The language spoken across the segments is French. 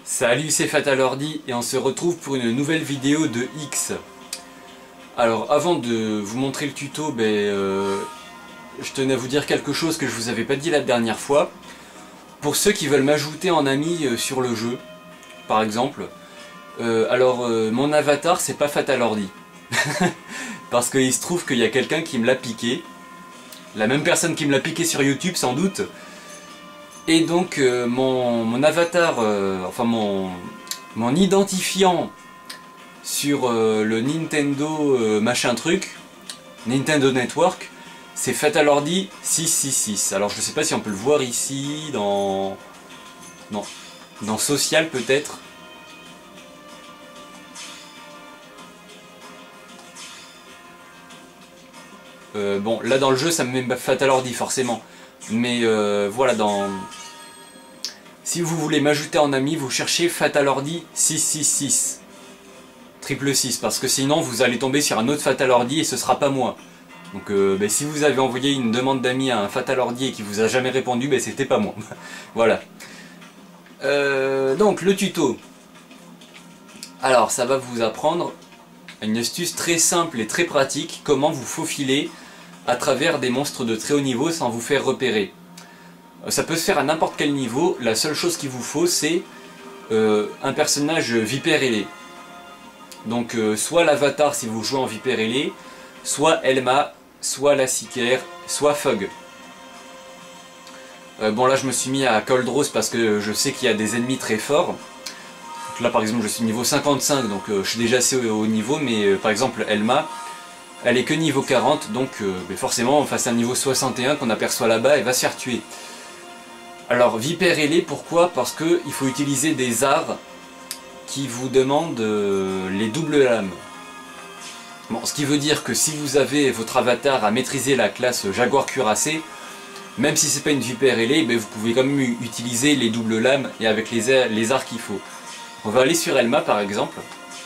Salut, c'est Fatalordi et on se retrouve pour une nouvelle vidéo de X. Alors avant de vous montrer le tuto, je tenais à vous dire quelque chose que je vous avais pas dit la dernière fois. Pour ceux qui veulent m'ajouter en ami sur le jeu, par exemple, mon avatar c'est pas Fatalordi. Parce qu'il se trouve qu'il y a quelqu'un qui me l'a piqué. La même personne qui me l'a piqué sur YouTube sans doute. Et donc mon avatar, mon identifiant sur le Nintendo machin truc, Nintendo Network, c'est Fatalordi 666. Alors je sais pas si on peut le voir ici, dans Social peut-être. Bon, là dans le jeu ça me met Fatalordi forcément. Mais voilà, si vous voulez m'ajouter en ami, vous cherchez Fatalordi 666. Triple 6, parce que sinon vous allez tomber sur un autre Fatalordi et ce sera pas moi. Donc si vous avez envoyé une demande d'ami à un Fatalordi et qui vous a jamais répondu, c'était pas moi. Voilà. Donc le tuto. Alors ça va vous apprendre une astuce très simple et très pratique, comment vous faufiler à travers des monstres de très haut niveau sans vous faire repérer. Ça peut se faire à n'importe quel niveau, la seule chose qu'il vous faut c'est un personnage vipère ailé. Donc soit l'avatar si vous jouez en vipère ailé, soit Elma, soit la Sicaire, soit Fog. Bon là je me suis mis à Coldros parce que je sais qu'il y a des ennemis très forts. Donc là par exemple je suis niveau 55 donc je suis déjà assez haut niveau, mais par exemple Elma, elle est que niveau 40, donc forcément face à un niveau 61 qu'on aperçoit là-bas, elle va se faire tuer. Alors vipère ailé, pourquoi? Parce qu'il faut utiliser des arts qui vous demandent les doubles lames. Bon, ce qui veut dire que si vous avez votre avatar à maîtriser la classe Jaguar cuirassé, même si c'est pas une vipère ailée, vous pouvez quand même utiliser les doubles lames et avec les arts qu'il faut. On va aller sur Elma par exemple.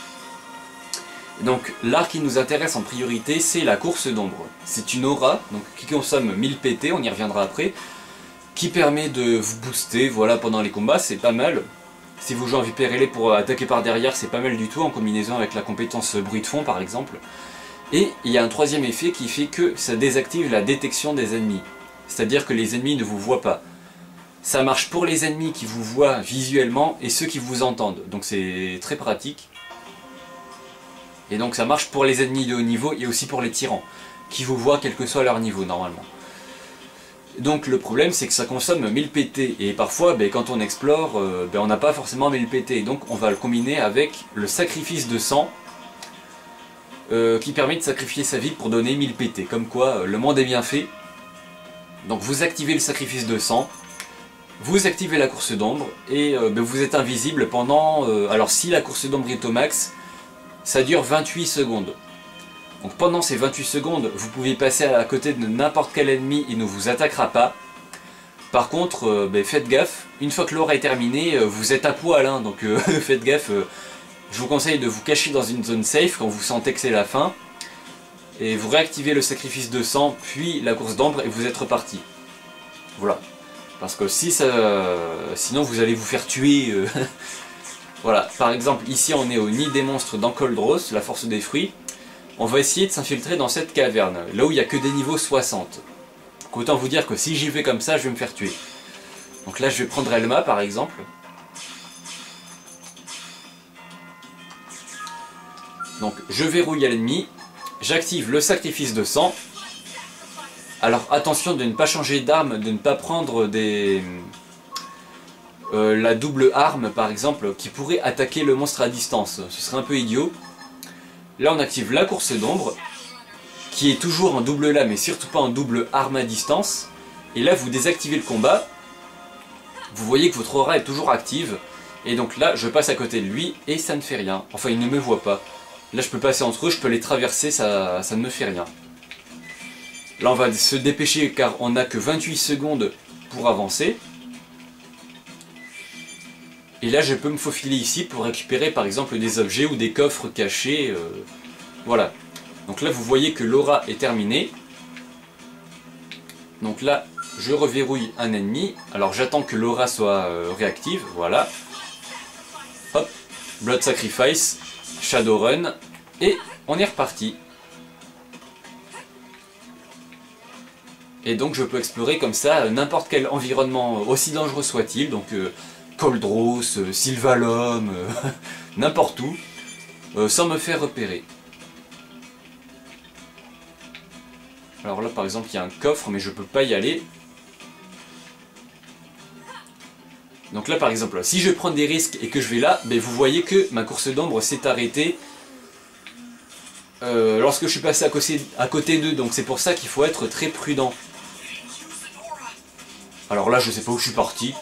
Donc l'art qui nous intéresse en priorité c'est la course d'ombre. C'est une aura donc, qui consomme 1000 PT, on y reviendra après, qui permet de vous booster voilà, pendant les combats, c'est pas mal. Si vous jouez en vipère ailé pour attaquer par derrière, c'est pas mal du tout en combinaison avec la compétence bruit de fond par exemple. Et il y a un troisième effet qui fait que ça désactive la détection des ennemis. C'est-à-dire que les ennemis ne vous voient pas. Ça marche pour les ennemis qui vous voient visuellement et ceux qui vous entendent. Donc c'est très pratique. Et donc ça marche pour les ennemis de haut niveau et aussi pour les tyrans, qui vous voient quel que soit leur niveau normalement. Donc le problème c'est que ça consomme 1000 PT, et parfois quand on explore, on n'a pas forcément 1000 PT, donc on va le combiner avec le sacrifice de sang, qui permet de sacrifier sa vie pour donner 1000 PT, comme quoi le monde est bien fait. Donc vous activez le sacrifice de sang, vous activez la course d'ombre, et vous êtes invisible pendant... alors si la course d'ombre est au max, ça dure 28 secondes. Donc pendant ces 28 secondes, vous pouvez passer à côté de n'importe quel ennemi, il ne vous attaquera pas. Par contre, faites gaffe, une fois que l'aura est terminée, vous êtes à poil, hein, donc faites gaffe. Je vous conseille de vous cacher dans une zone safe quand vous sentez que c'est la fin. Et vous réactivez le sacrifice de sang, puis la course d'ombre, et vous êtes reparti. Voilà. Parce que sinon vous allez vous faire tuer. Voilà, par exemple, ici on est au nid des monstres dans Coldros, la force des fruits. On va essayer de s'infiltrer dans cette caverne, là où il n'y a que des niveaux 60. Donc autant vous dire que si j'y vais comme ça, je vais me faire tuer. Donc là je vais prendre Elma par exemple. Donc je verrouille à l'ennemi, j'active le sacrifice de sang. Alors attention de ne pas changer d'arme, de ne pas prendre la double arme par exemple qui pourrait attaquer le monstre à distance, ce serait un peu idiot. Là on active la course d'ombre qui est toujours en double lame et surtout pas en double arme à distance. Et là vous désactivez le combat, vous voyez que votre aura est toujours active. Et donc là je passe à côté de lui et ça ne fait rien, enfin il ne me voit pas. Là je peux passer entre eux, je peux les traverser, ça ne me fait rien. Là on va se dépêcher car on n'a que 28 secondes pour avancer. Et là je peux me faufiler ici pour récupérer par exemple des objets ou des coffres cachés. Voilà. Donc là vous voyez que l'aura est terminée. Donc là je reverrouille un ennemi. Alors j'attends que l'aura soit réactive. Voilà. Hop, Blood Sacrifice, Shadowrun, et on est reparti. Et donc je peux explorer comme ça n'importe quel environnement, aussi dangereux soit-il, donc Coldros, Sylvalum, n'importe où, sans me faire repérer. Alors là par exemple il y a un coffre mais je peux pas y aller. Donc là par exemple, si je prends des risques et que je vais là, ben, vous voyez que ma course d'ombre s'est arrêtée lorsque je suis passé à côté d'eux, donc c'est pour ça qu'il faut être très prudent. Alors là je sais pas où je suis parti.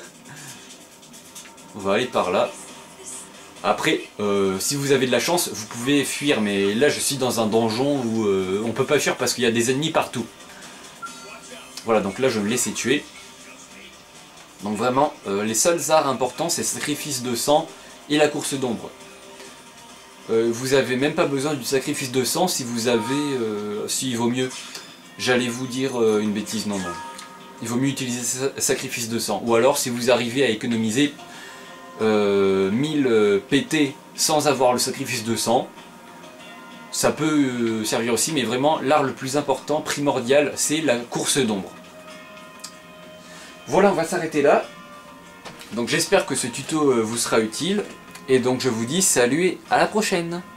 On va aller par là. Après, si vous avez de la chance, vous pouvez fuir, mais là je suis dans un donjon où on peut pas fuir parce qu'il y a des ennemis partout. Voilà, donc là je me laissais tuer. Donc vraiment, les seuls arts importants, c'est sacrifice de sang et la course d'ombre. Vous avez même pas besoin du sacrifice de sang si vous avez... si il vaut mieux. J'allais vous dire une bêtise, non. Il vaut mieux utiliser sacrifice de sang. Ou alors si vous arrivez à économiser 1000 PT sans avoir le sacrifice de sang, ça peut servir aussi, mais vraiment l'art le plus important, primordial, c'est la course d'ombre. Voilà, on va s'arrêter là. Donc j'espère que ce tuto vous sera utile, et donc je vous dis salut et à la prochaine.